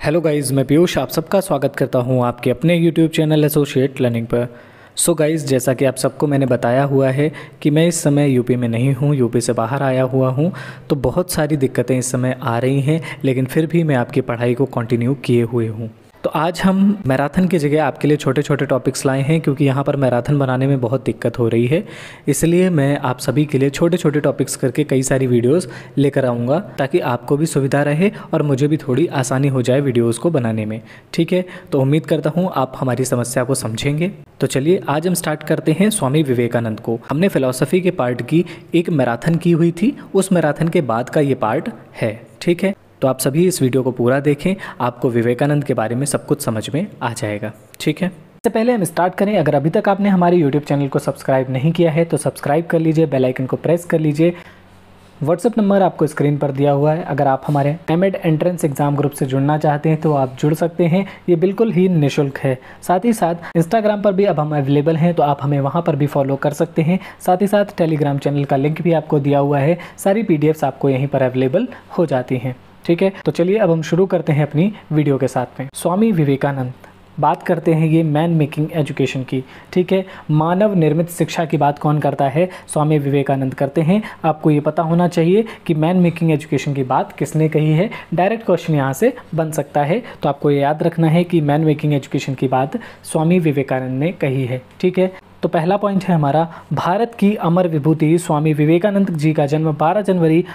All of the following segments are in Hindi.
हेलो गाइस, मैं पीयूष आप सबका स्वागत करता हूं आपके अपने यूट्यूब चैनल एसोसिएट लर्निंग पर। सो गाइस, जैसा कि आप सबको मैंने बताया हुआ है कि मैं इस समय यूपी में नहीं हूं, यूपी से बाहर आया हुआ हूं, तो बहुत सारी दिक्कतें इस समय आ रही हैं, लेकिन फिर भी मैं आपकी पढ़ाई को कंटिन्यू किए हुए हूं। तो आज हम मैराथन की जगह आपके लिए छोटे छोटे टॉपिक्स लाए हैं, क्योंकि यहाँ पर मैराथन बनाने में बहुत दिक्कत हो रही है। इसलिए मैं आप सभी के लिए छोटे छोटे टॉपिक्स करके कई सारी वीडियोस लेकर आऊँगा, ताकि आपको भी सुविधा रहे और मुझे भी थोड़ी आसानी हो जाए वीडियोस को बनाने में। ठीक है, तो उम्मीद करता हूँ आप हमारी समस्या को समझेंगे। तो चलिए आज हम स्टार्ट करते हैं स्वामी विवेकानंद को। हमने फिलॉसफी के पार्ट की एक मैराथन की हुई थी, उस मैराथन के बाद का ये पार्ट है। ठीक है, तो आप सभी इस वीडियो को पूरा देखें, आपको विवेकानंद के बारे में सब कुछ समझ में आ जाएगा। ठीक है, इससे पहले हम स्टार्ट करें, अगर अभी तक आपने हमारे यूट्यूब चैनल को सब्सक्राइब नहीं किया है तो सब्सक्राइब कर लीजिए, बेल आइकन को प्रेस कर लीजिए। व्हाट्सएप नंबर आपको स्क्रीन पर दिया हुआ है। अगर आप हमारे एमएड एंट्रेंस एग्जाम ग्रुप से जुड़ना चाहते हैं तो आप जुड़ सकते हैं, ये बिल्कुल ही निःशुल्क है। साथ ही साथ इंस्टाग्राम पर भी अब हम अवेलेबल हैं, तो आप हमें वहाँ पर भी फॉलो कर सकते हैं। साथ ही साथ टेलीग्राम चैनल का लिंक भी आपको दिया हुआ है, सारी पीडीएफ्स आपको यहीं पर अवेलेबल हो जाती हैं। ठीक है, तो चलिए अब हम शुरू करते हैं अपनी वीडियो के साथ में। स्वामी विवेकानंद, बात करते हैं ये मैन मेकिंग एजुकेशन की। ठीक है, मानव निर्मित शिक्षा की बात कौन करता है? स्वामी विवेकानंद करते हैं। आपको ये पता होना चाहिए कि मैन मेकिंग एजुकेशन की बात किसने कही है। डायरेक्ट क्वेश्चन यहाँ से बन सकता है, तो आपको ये याद रखना है कि मैन मेकिंग एजुकेशन की बात स्वामी विवेकानंद ने कही है। ठीक है, तो पहला पॉइंट है हमारा, भारत की अमर विभूति स्वामी विवेकानंद जी का जन्म 12 जनवरी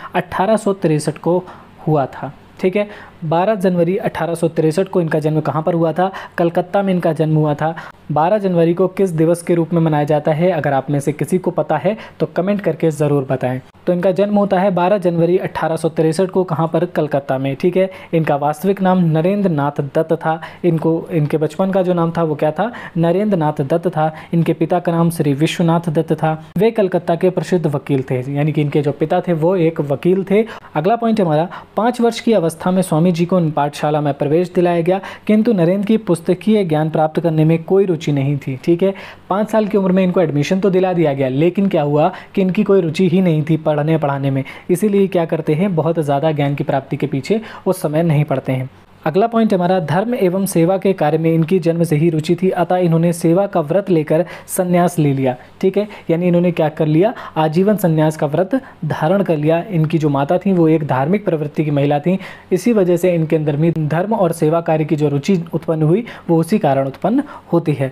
1863 को हुआ था। ठीक है, 12 जनवरी 1863 को इनका जन्म कहाँ पर हुआ था? कलकत्ता में इनका जन्म हुआ था। 12 जनवरी को किस दिवस के रूप में मनाया जाता है? अगर आप में से किसी को पता है तो कमेंट करके ज़रूर बताएं। तो इनका जन्म होता है 12 जनवरी 1863 को, कहाँ पर? कलकत्ता में। ठीक है, इनका वास्तविक नाम नरेंद्र नाथ दत्त था। इनके बचपन का जो नाम था वो क्या था? नरेंद्र नाथ दत्त था। इनके पिता का नाम श्री विश्वनाथ दत्त था। वे कलकत्ता के प्रसिद्ध वकील थे, यानी कि इनके जो पिता थे वो एक वकील थे। अगला पॉइंट हमारा, 5 वर्ष की अवस्था में स्वामी जी को पाठशाला में प्रवेश दिलाया गया, किंतु नरेंद्र की पुस्तकीय ज्ञान प्राप्त करने में कोई रुचि नहीं थी। ठीक है, 5 साल की उम्र में इनको एडमिशन तो दिला दिया गया, लेकिन क्या हुआ कि इनकी कोई रुचि ही नहीं थी पढ़ाने में। इसीलिए क्या करते हैं, बहुत ज़्यादा ज्ञान की प्राप्ति के पीछे उस समय नहीं पढ़ते हैं। अगला पॉइंट हमारा, धर्म एवं सेवा के कार्य में इनकी जन्म से ही रुचि थी, अतः इन्होंने सेवा का व्रत लेकर संन्यास ले लिया। ठीक है, यानी इन्होंने क्या कर लिया? आजीवन संन्यास का व्रत धारण कर लिया। इनकी जो माता थी वो एक धार्मिक प्रवृत्ति की महिला थी, इसी वजह से इनके अंदर में धर्म और सेवा कार्य की जो रुचि उत्पन्न हुई वो उसी कारण उत्पन्न होती है।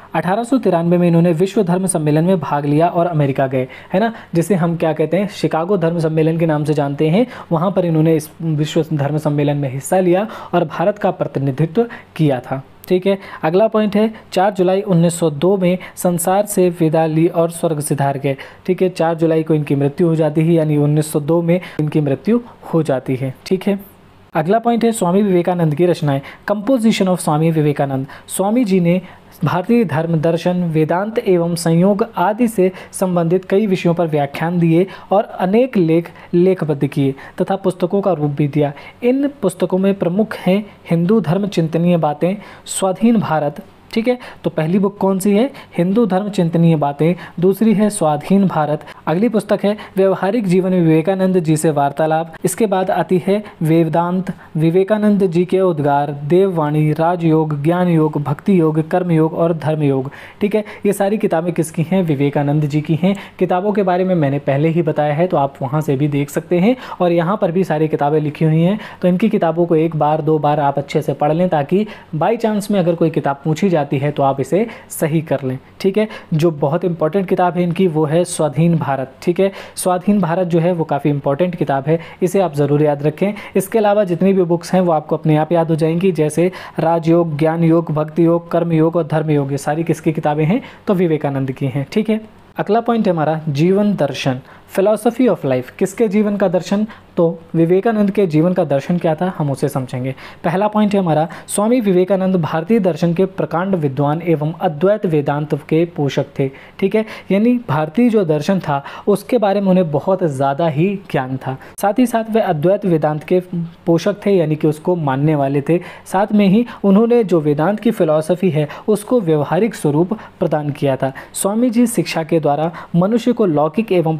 1893 में इन्होंने विश्व धर्म सम्मेलन में भाग लिया और अमेरिका गए, है ना, जिसे हम क्या कहते हैं, शिकागो धर्म सम्मेलन के नाम से जानते हैं। वहाँ पर इन्होंने इस विश्व धर्म सम्मेलन में हिस्सा लिया और भारत का प्रतिनिधित्व किया था। ठीक है, अगला पॉइंट है, 4 जुलाई 1902 में संसार से विदा ली और स्वर्ग सिधार गए। ठीक है, 4 जुलाई को इनकी मृत्यु हो जाती है, यानी 1902 में इनकी मृत्यु हो जाती है। ठीक है, अगला पॉइंट है स्वामी विवेकानंद की रचनाएं। कंपोजिशन ऑफ स्वामी विवेकानंद, स्वामी जी ने भारतीय धर्म, दर्शन, वेदांत एवं संयोग आदि से संबंधित कई विषयों पर व्याख्यान दिए और अनेक लेखबद्ध किए तथा पुस्तकों का रूप भी दिया। इन पुस्तकों में प्रमुख हैं हिंदू धर्म चिंतनीय बातें, स्वाधीन भारत। ठीक है, तो पहली बुक कौन सी है? हिंदू धर्म चिंतनीय बातें। दूसरी है स्वाधीन भारत। अगली पुस्तक है व्यवहारिक जीवन में विवेकानंद जी से वार्तालाप। इसके बाद आती है वेदांत, विवेकानंद जी के उद्गार, देववाणी, राजयोग, ज्ञान योग, भक्ति योग, कर्म योग और धर्म योग। ठीक है, ये सारी किताबें किसकी हैं? विवेकानंद जी की हैं। किताबों के बारे में मैंने पहले ही बताया है, तो आप वहाँ से भी देख सकते हैं, और यहाँ पर भी सारी किताबें लिखी हुई हैं। तो इनकी किताबों को 1 बार 2 बार आप अच्छे से पढ़ लें, ताकि बाई चांस में अगर कोई किताब पूछी जाती है तो आप इसे सही कर लें। ठीक है, जो बहुत इंपॉर्टेंट किताब है इनकी वो है स्वाधीन भारत। ठीक है, स्वाधीन भारत जो है वो काफ़ी इंपॉर्टेंट किताब है, इसे आप ज़रूर याद रखें। इसके अलावा जितनी भी बुक्स हैं वो आपको अपने आप याद हो जाएंगी, जैसे राजयोग, ज्ञान योग, भक्ति योग, कर्म योग और धर्म योग, ये सारी किसकी किताबें हैं? तो विवेकानंद की हैं। ठीक है, अगला पॉइंट है हमारा जीवन दर्शन, फिलॉसफी ऑफ लाइफ। किसके जीवन का दर्शन? तो विवेकानंद के जीवन का दर्शन क्या था, हम उसे समझेंगे। पहला पॉइंट है हमारा, स्वामी विवेकानंद भारतीय दर्शन के प्रकांड विद्वान एवं अद्वैत वेदांत के पोषक थे। ठीक है, यानी भारतीय जो दर्शन था उसके बारे में उन्हें बहुत ज़्यादा ही ज्ञान था। साथ ही साथ वे अद्वैत वेदांत के पोषक थे, यानी कि उसको मानने वाले थे। साथ में ही उन्होंने जो वेदांत की फिलॉसफी है उसको व्यवहारिक स्वरूप प्रदान किया था। स्वामी जी शिक्षा के द्वारा मनुष्य को लौकिक एवं पारलौकिक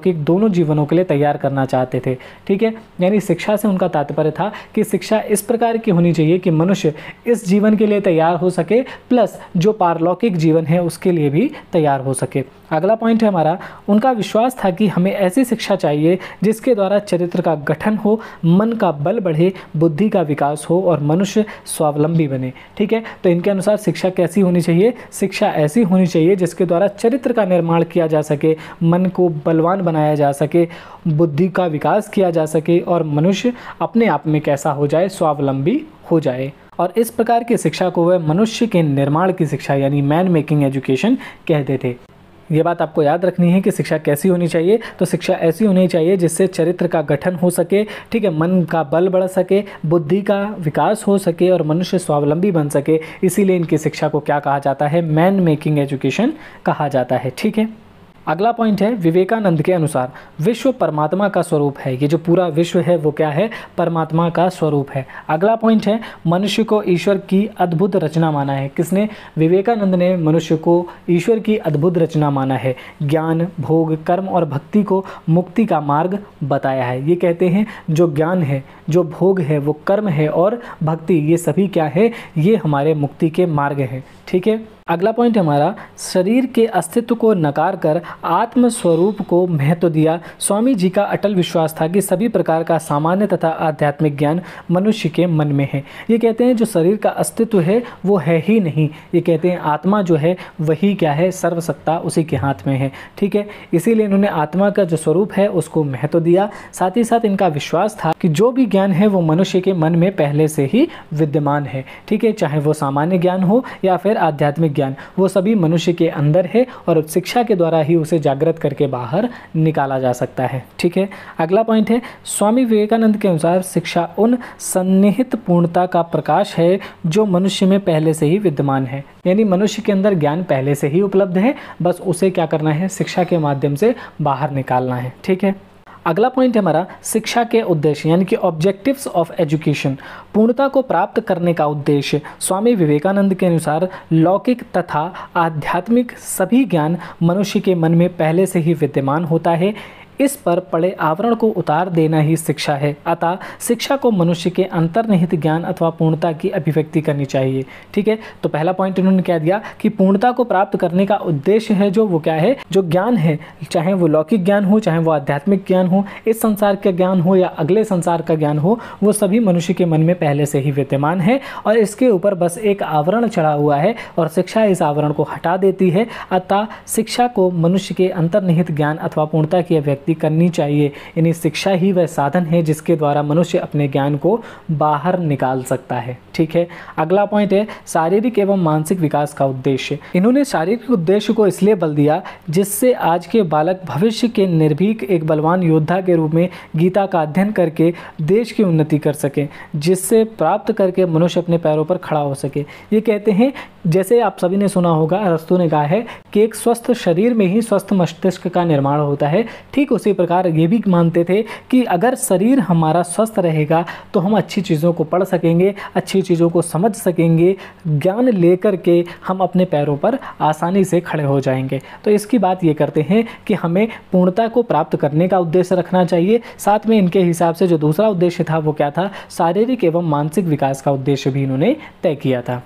पारलौकिक दोनों जीवनों के लिए तैयार करना चाहते थे। ठीक है, यानी शिक्षा से उनका तात्पर्य था कि शिक्षा इस प्रकार की होनी चाहिए कि मनुष्य इस जीवन के लिए तैयार हो सके, प्लस जो पारलौकिक जीवन है उसके लिए भी तैयार हो सके। अगला पॉइंट है हमारा, उनका विश्वास था कि हमें ऐसी शिक्षा चाहिए जिसके द्वारा चरित्र का गठन हो, मन का बल बढ़े, बुद्धि का विकास हो और मनुष्य स्वावलंबी बने। ठीक है, तो इनके अनुसार शिक्षा कैसी होनी चाहिए? शिक्षा ऐसी होनी चाहिए जिसके द्वारा चरित्र का निर्माण किया जा सके, मन को बलवान बनाया जा सके, बुद्धि का विकास किया जा सके और मनुष्य अपने आप में कैसा हो जाए? स्वावलंबी हो जाए। और इस प्रकार की शिक्षा को वह मनुष्य के निर्माण की शिक्षा यानी मैन मेकिंग एजुकेशन कहते थे। ये बात आपको याद रखनी है कि शिक्षा कैसी होनी चाहिए। तो शिक्षा ऐसी होनी चाहिए जिससे चरित्र का गठन हो सके, ठीक है, मन का बल बढ़ सके, बुद्धि का विकास हो सके और मनुष्य स्वावलंबी बन सके। इसीलिए इनकी शिक्षा को क्या कहा जाता है? मैन मेकिंग एजुकेशन कहा जाता है। ठीक है, अगला पॉइंट है, विवेकानंद के अनुसार विश्व परमात्मा का स्वरूप है। ये जो पूरा विश्व है वो क्या है? परमात्मा का स्वरूप है। अगला पॉइंट है, मनुष्य को ईश्वर की अद्भुत रचना माना है। किसने? विवेकानंद ने मनुष्य को ईश्वर की अद्भुत रचना माना है। ज्ञान, भोग, कर्म और भक्ति को मुक्ति का मार्ग बताया है। ये कहते हैं जो ज्ञान है, जो भोग है, वो कर्म है और भक्ति, ये सभी क्या है? ये हमारे मुक्ति के मार्ग हैं। ठीक है, अगला पॉइंट हमारा, शरीर के अस्तित्व को नकार कर आत्म स्वरूप को महत्व दिया। स्वामी जी का अटल विश्वास था कि सभी प्रकार का सामान्य तथा आध्यात्मिक ज्ञान मनुष्य के मन में है। ये कहते हैं जो शरीर का अस्तित्व है वो है ही नहीं। ये कहते हैं आत्मा जो है वही क्या है? सर्वसत्ता उसी के हाथ में है। ठीक है, इसीलिए इन्होंने आत्मा का जो स्वरूप है उसको महत्व दिया। साथ ही साथ इनका विश्वास था कि जो भी ज्ञान है वो मनुष्य के मन में पहले से ही विद्यमान है। ठीक है, चाहे वो सामान्य ज्ञान हो या फिर आध्यात्मिक ज्ञान, वो सभी मनुष्य के अंदर है और शिक्षा के द्वारा ही उसे जागृत करके बाहर निकाला जा सकता है। ठीक है, अगला पॉइंट है, स्वामी विवेकानंद के अनुसार शिक्षा उन सन्निहित पूर्णता का प्रकाश है जो मनुष्य में पहले से ही विद्यमान है। यानी मनुष्य के अंदर ज्ञान पहले से ही उपलब्ध है, बस उसे क्या करना है? शिक्षा के माध्यम से बाहर निकालना है। ठीक है, अगला पॉइंट है हमारा, शिक्षा के उद्देश्य यानी कि ऑब्जेक्टिव्स ऑफ एजुकेशन। पूर्णता को प्राप्त करने का उद्देश्य स्वामी विवेकानंद के अनुसार लौकिक तथा आध्यात्मिक सभी ज्ञान मनुष्य के मन में पहले से ही विद्यमान होता है। इस पर पड़े आवरण को उतार देना ही शिक्षा है। अतः शिक्षा को मनुष्य के अंतर्निहित ज्ञान अथवा पूर्णता की अभिव्यक्ति करनी चाहिए। ठीक है, तो पहला पॉइंट इन्होंने क्या दिया कि पूर्णता को प्राप्त करने का उद्देश्य है जो वो क्या है? जो ज्ञान है, चाहे वो लौकिक ज्ञान हो, चाहे वो आध्यात्मिक ज्ञान हो, इस संसार का ज्ञान हो या अगले संसार का ज्ञान हो, वो सभी मनुष्य के मन में पहले से ही विद्यमान है और इसके ऊपर बस एक आवरण चढ़ा हुआ है और शिक्षा इस आवरण को हटा देती है। अतः शिक्षा को मनुष्य के अंतर्निहित ज्ञान अथवा पूर्णता की अभिव्यक्ति करनी चाहिए। यानी शिक्षा ही वह साधन है जिसके द्वारा मनुष्य अपने ज्ञान को बाहर निकाल सकता है। ठीक है, अगला पॉइंट है, शारीरिक एवं मानसिक विकास का उद्देश्य। इन्होंने शारीरिक उद्देश्य को इसलिए बल दिया जिससे आज के बालक भविष्य के निर्भीक एक बलवान योद्धा के रूप में गीता का अध्ययन करके देश की उन्नति कर सके, जिससे प्राप्त करके मनुष्य अपने पैरों पर खड़ा हो सके। ये कहते हैं, जैसे आप सभी ने सुना होगा, अरस्तु ने कहा है कि एक स्वस्थ शरीर में ही स्वस्थ मस्तिष्क का निर्माण होता है। ठीक उसी प्रकार ये भी मानते थे कि अगर शरीर हमारा स्वस्थ रहेगा तो हम अच्छी चीज़ों को पढ़ सकेंगे, अच्छी चीज़ों को समझ सकेंगे, ज्ञान लेकर के हम अपने पैरों पर आसानी से खड़े हो जाएंगे। तो इसकी बात ये करते हैं कि हमें पूर्णता को प्राप्त करने का उद्देश्य रखना चाहिए। साथ में इनके हिसाब से जो दूसरा उद्देश्य था वो क्या था? शारीरिक एवं मानसिक विकास का उद्देश्य भी इन्होंने तय किया था।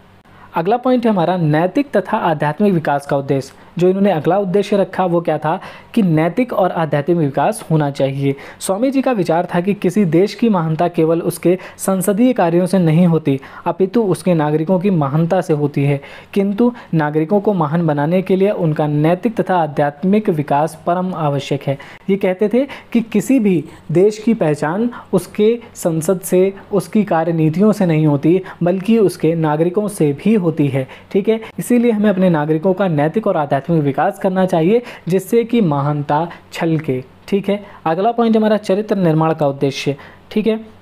अगला पॉइंट है हमारा, नैतिक तथा आध्यात्मिक विकास का उद्देश्य। जो इन्होंने अगला उद्देश्य रखा वो क्या था? कि नैतिक और आध्यात्मिक विकास होना चाहिए। स्वामी जी का विचार था कि किसी देश की महानता केवल उसके संसदीय कार्यों से नहीं होती, अपितु उसके नागरिकों की महानता से होती है। किंतु नागरिकों को महान बनाने के लिए उनका नैतिक तथा आध्यात्मिक विकास परम आवश्यक है। ये कहते थे कि किसी भी देश की पहचान उसके संसद से, उसकी कार्यनीतियों से नहीं होती, बल्कि उसके नागरिकों से भी होती है। ठीक है, इसीलिए हमें अपने नागरिकों का नैतिक और आध्यात्मिक विकास करना चाहिए जिससे कि महानता छलके। ठीक है, अगला पॉइंट हमारा, चरित्र निर्माण का उद्देश्य। ठीक है,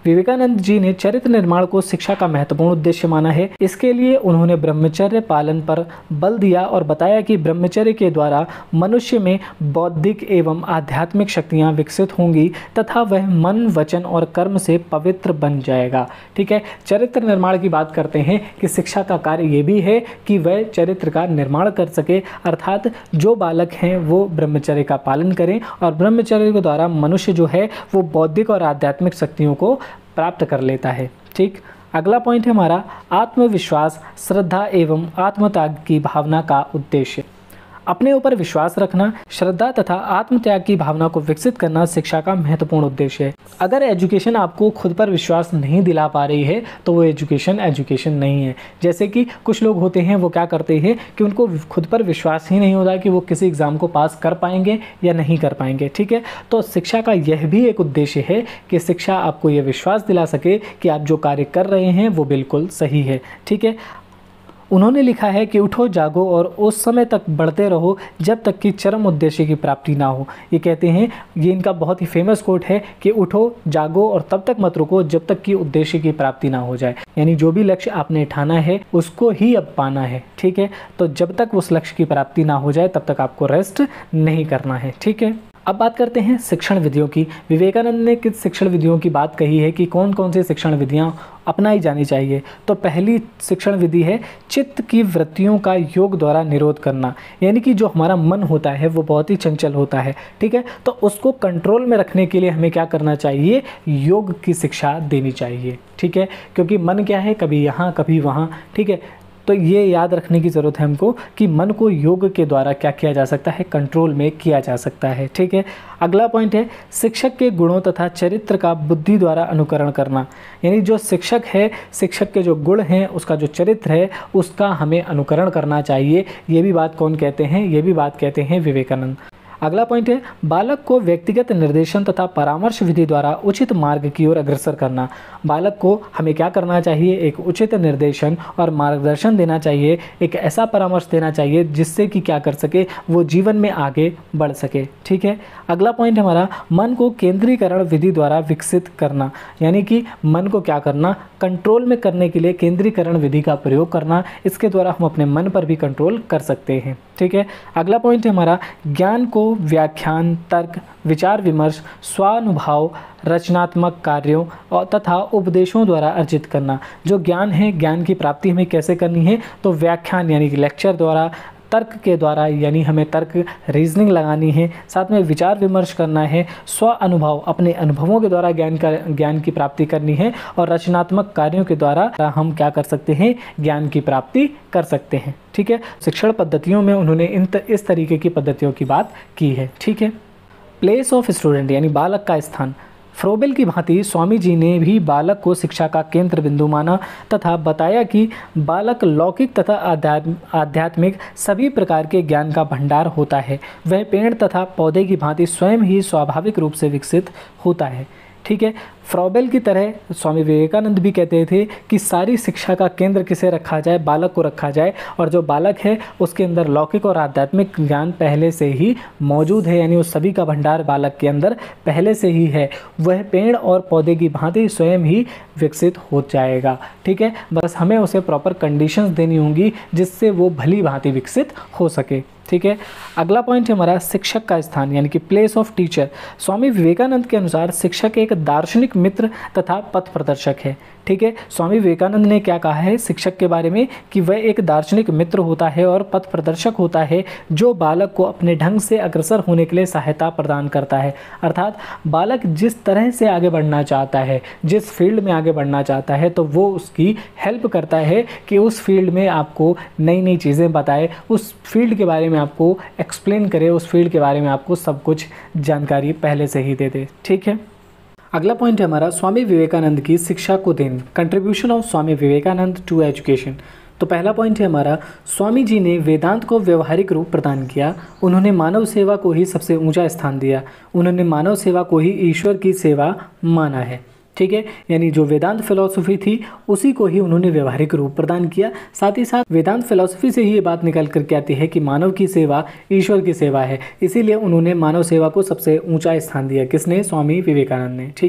विवेकानंद जी ने चरित्र निर्माण को शिक्षा का महत्वपूर्ण उद्देश्य माना है। इसके लिए उन्होंने ब्रह्मचर्य पालन पर बल दिया और बताया कि ब्रह्मचर्य के द्वारा मनुष्य में बौद्धिक एवं आध्यात्मिक शक्तियां विकसित होंगी तथा वह मन, वचन और कर्म से पवित्र बन जाएगा। ठीक है, चरित्र निर्माण की बात करते हैं कि शिक्षा का कार्य ये भी है कि वह चरित्र का निर्माण कर सके, अर्थात जो बालक हैं वो ब्रह्मचर्य का पालन करें और ब्रह्मचर्य के द्वारा मनुष्य जो है वो बौद्धिक और आध्यात्मिक शक्तियों को प्राप्त कर लेता है। ठीक, अगला पॉइंट है हमारा आत्मविश्वास, श्रद्धा एवं आत्मत्याग की भावना का उद्देश्य। अपने ऊपर विश्वास रखना, श्रद्धा तथा आत्मत्याग की भावना को विकसित करना शिक्षा का महत्वपूर्ण उद्देश्य है। अगर एजुकेशन आपको खुद पर विश्वास नहीं दिला पा रही है तो वो एजुकेशन नहीं है। जैसे कि कुछ लोग होते हैं वो क्या करते हैं कि उनको खुद पर विश्वास ही नहीं होता कि वो किसी एग्ज़ाम को पास कर पाएंगे या नहीं कर पाएंगे। ठीक है, तो शिक्षा का यह भी एक उद्देश्य है कि शिक्षा आपको ये विश्वास दिला सके कि आप जो कार्य कर रहे हैं वो बिल्कुल सही है। ठीक है, उन्होंने लिखा है कि उठो जागो और उस समय तक बढ़ते रहो जब तक कि चरम उद्देश्य की प्राप्ति ना हो। ये कहते हैं, ये इनका बहुत ही फेमस कोट है कि उठो जागो और तब तक मत रुको जब तक कि उद्देश्य की प्राप्ति ना हो जाए। यानी जो भी लक्ष्य आपने ठाना है उसको ही अब पाना है। ठीक है, तो जब तक उस लक्ष्य की प्राप्ति ना हो जाए तब तक आपको रेस्ट नहीं करना है। ठीक है, अब बात करते हैं शिक्षण विधियों की। विवेकानंद ने किस शिक्षण विधियों की बात कही है कि कौन कौन सी शिक्षण विधियां अपनाई जानी चाहिए। तो पहली शिक्षण विधि है चित्त की वृत्तियों का योग द्वारा निरोध करना। यानी कि जो हमारा मन होता है वो बहुत ही चंचल होता है। ठीक है, तो उसको कंट्रोल में रखने के लिए हमें क्या करना चाहिए, योग की शिक्षा देनी चाहिए। ठीक है, क्योंकि मन क्या है, कभी यहाँ कभी वहाँ। ठीक है, तो ये याद रखने की ज़रूरत है हमको कि मन को योग के द्वारा क्या किया जा सकता है, कंट्रोल में किया जा सकता है। ठीक है, अगला पॉइंट है शिक्षक के गुणों तथा चरित्र का बुद्धि द्वारा अनुकरण करना। यानी जो शिक्षक है, शिक्षक के जो गुण हैं, उसका जो चरित्र है उसका हमें अनुकरण करना चाहिए। ये भी बात कौन कहते हैं, ये भी बात कहते हैं विवेकानंद। अगला पॉइंट है बालक को व्यक्तिगत निर्देशन तथा परामर्श विधि द्वारा उचित मार्ग की ओर अग्रसर करना। बालक को हमें क्या करना चाहिए, एक उचित निर्देशन और मार्गदर्शन देना चाहिए, एक ऐसा परामर्श देना चाहिए जिससे कि क्या कर सके, वो जीवन में आगे बढ़ सके। ठीक है, अगला पॉइंट हमारा मन को केंद्रीकरण विधि द्वारा विकसित करना। यानी कि मन को क्या करना, कंट्रोल में करने के लिए केंद्रीकरण विधि का प्रयोग करना। इसके द्वारा हम अपने मन पर भी कंट्रोल कर सकते हैं। ठीक है, अगला पॉइंट है हमारा ज्ञान को व्याख्यान, तर्क, विचार विमर्श, स्वानुभव, रचनात्मक कार्यों और तथा उपदेशों द्वारा अर्जित करना। जो ज्ञान है, ज्ञान की प्राप्ति हमें कैसे करनी है, तो व्याख्यान यानी कि लेक्चर द्वारा, तर्क के द्वारा यानी हमें तर्क रीजनिंग लगानी है, साथ में विचार विमर्श करना है, स्व अनुभव अपने अनुभवों के द्वारा ज्ञान की प्राप्ति करनी है और रचनात्मक कार्यों के द्वारा हम क्या कर सकते हैं, ज्ञान की प्राप्ति कर सकते हैं। ठीक है, शिक्षण पद्धतियों में उन्होंने इस तरीके की पद्धतियों की बात की है। ठीक है, प्लेस ऑफ स्टूडेंट यानी बालक का स्थान। फ्रोबेल की भांति स्वामी जी ने भी बालक को शिक्षा का केंद्र बिंदु माना तथा बताया कि बालक लौकिक तथा आध्यात्मिक सभी प्रकार के ज्ञान का भंडार होता है। वह पेड़ तथा पौधे की भांति स्वयं ही स्वाभाविक रूप से विकसित होता है। ठीक है, फ्रोबेल की तरह स्वामी विवेकानंद भी कहते थे कि सारी शिक्षा का केंद्र किसे रखा जाए, बालक को रखा जाए, और जो बालक है उसके अंदर लौकिक और आध्यात्मिक ज्ञान पहले से ही मौजूद है। यानी उस सभी का भंडार बालक के अंदर पहले से ही है। वह पेड़ और पौधे की भांति स्वयं ही विकसित हो जाएगा। ठीक है, बस हमें उसे प्रॉपर कंडीशंस देनी होंगी जिससे वो भली भांति विकसित हो सके। ठीक है, अगला पॉइंट है हमारा शिक्षक का स्थान यानी कि place of teacher. Swami Vivekananda के अनुसार शिक्षक एक दार्शनिक मित्र तथा पथ प्रदर्शक है। ठीक है, स्वामी विवेकानंद ने क्या कहा है शिक्षक के बारे में कि वह एक दार्शनिक मित्र होता है और पथ प्रदर्शक होता है जो बालक को अपने ढंग से अग्रसर होने के लिए सहायता प्रदान करता है। अर्थात बालक जिस तरह से आगे बढ़ना चाहता है, जिस फील्ड में आगे बढ़ना चाहता है, तो वो उसकी हेल्प करता है कि उस फील्ड में आपको नई नई चीज़ें बताए, उस फील्ड के बारे में आपको एक्सप्लेन करे, उस फील्ड के बारे में आपको सब कुछ जानकारी पहले से ही दे दे। ठीक है, अगला पॉइंट है हमारा स्वामी विवेकानंद की शिक्षा को देन, contribution of Swami Vivekananda to education. तो पहला पॉइंट है हमारा स्वामी जी ने वेदांत को व्यवहारिक रूप प्रदान किया। उन्होंने मानव सेवा को ही सबसे ऊंचा स्थान दिया। उन्होंने मानव सेवा को ही ईश्वर की सेवा माना है। ठीक है, यानी जो वेदांत फिलॉसफी थी उसी को ही उन्होंने व्यवहारिक रूप प्रदान किया। साथ ही साथ वेदांत फिलॉसफी से ही ये बात निकल करके आती है कि मानव की सेवा ईश्वर की सेवा है, इसीलिए उन्होंने मानव सेवा को सबसे ऊंचा स्थान दिया। किसने? स्वामी विवेकानंद ने। ठीक है,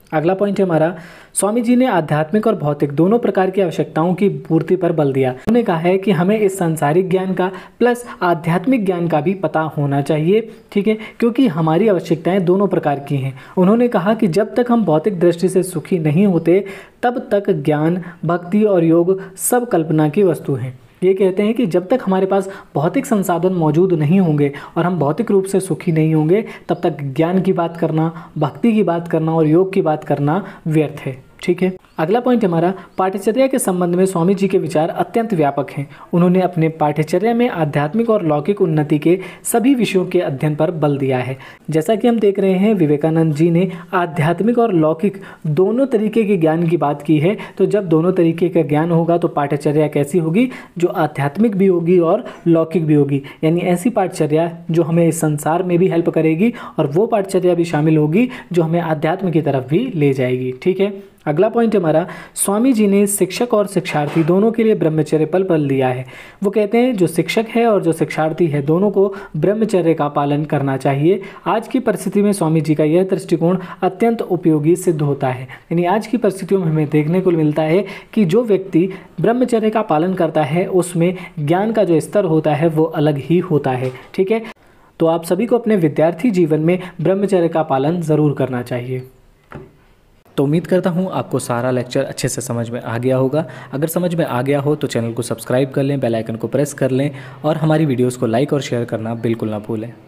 अगला पॉइंट है हमारा, स्वामी जी ने आध्यात्मिक और भौतिक दोनों प्रकार की आवश्यकताओं की पूर्ति पर बल दिया। उन्होंने कहा है कि हमें इस सांसारिक ज्ञान का प्लस आध्यात्मिक ज्ञान का भी पता होना चाहिए, ठीक है, क्योंकि हमारी आवश्यकताएं दोनों प्रकार की हैं। उन्होंने कहा कि जब तक हम भौतिक दृष्टि से सुखी नहीं होते तब तक ज्ञान, भक्ति और योग सब कल्पना की वस्तु हैं। ये कहते हैं कि जब तक हमारे पास भौतिक संसाधन मौजूद नहीं होंगे और हम भौतिक रूप से सुखी नहीं होंगे तब तक ज्ञान की बात करना, भक्ति की बात करना और योग की बात करना व्यर्थ है, ठीक है। अगला पॉइंट हमारा, पाठ्यचर्या के संबंध में स्वामी जी के विचार अत्यंत व्यापक हैं। उन्होंने अपने पाठ्यचर्या में आध्यात्मिक और लौकिक उन्नति के सभी विषयों के अध्ययन पर बल दिया है। जैसा कि हम देख रहे हैं, विवेकानंद जी ने आध्यात्मिक और लौकिक दोनों तरीके के ज्ञान की बात की है। तो जब दोनों तरीके का ज्ञान होगा तो पाठ्यचर्या कैसी होगी, जो आध्यात्मिक भी होगी और लौकिक भी होगी, यानी ऐसी पाठ्यचर्या जो हमें इस संसार में भी हेल्प करेगी और वो पाठ्यचर्या भी शामिल होगी जो हमें आध्यात्म की तरफ भी ले जाएगी, ठीक है। अगला पॉइंट हमारा, स्वामी जी ने शिक्षक और शिक्षार्थी दोनों के लिए ब्रह्मचर्य पर बल दिया है। वो कहते हैं जो शिक्षक है और जो शिक्षार्थी है दोनों को ब्रह्मचर्य का पालन करना चाहिए। आज की परिस्थिति में स्वामी जी का यह दृष्टिकोण अत्यंत उपयोगी सिद्ध होता है। यानी आज की परिस्थितियों में हमें देखने को मिलता है कि जो व्यक्ति ब्रह्मचर्य का पालन करता है उसमें ज्ञान का जो स्तर होता है वो अलग ही होता है, ठीक है। तो आप सभी को अपने विद्यार्थी जीवन में ब्रह्मचर्य का पालन ज़रूर करना चाहिए। तो उम्मीद करता हूँ आपको सारा लेक्चर अच्छे से समझ में आ गया होगा। अगर समझ में आ गया हो तो चैनल को सब्सक्राइब कर लें, बेल आइकन को प्रेस कर लें और हमारी वीडियोस को लाइक और शेयर करना बिल्कुल ना भूलें।